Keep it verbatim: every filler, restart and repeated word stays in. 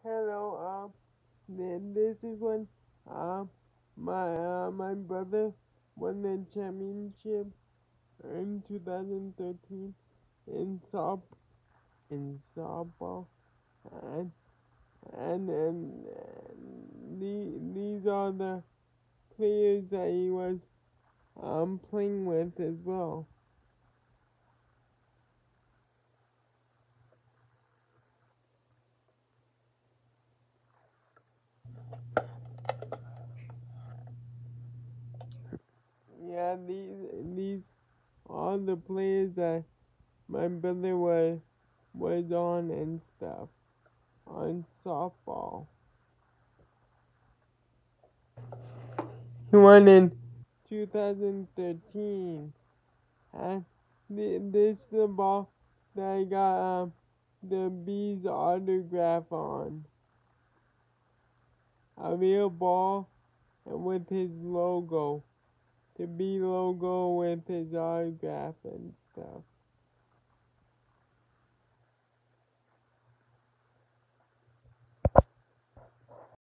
Hello, um, th- this is when um my uh, my brother won the championship in two thousand thirteen in soft in softball, and and and, and the, these are the players that he was um playing with as well. Yeah, these these are the players that my brother was was on and stuff on softball. He won in two thousand thirteen. And th- this is the ball that I got um, the Bees autograph on. A real ball and with his logo. The B logo with his autograph and stuff.